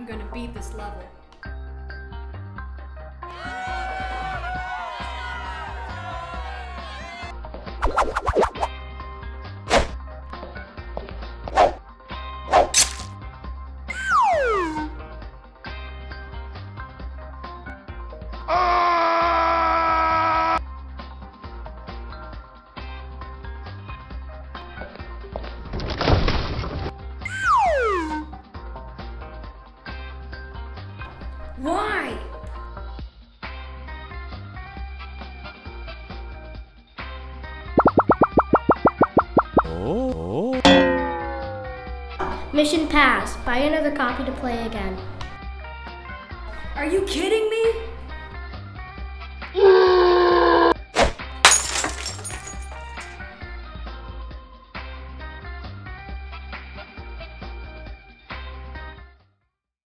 I'm gonna beat this level. Why? Oh. Mission passed. Buy another copy to play again. Are you kidding me?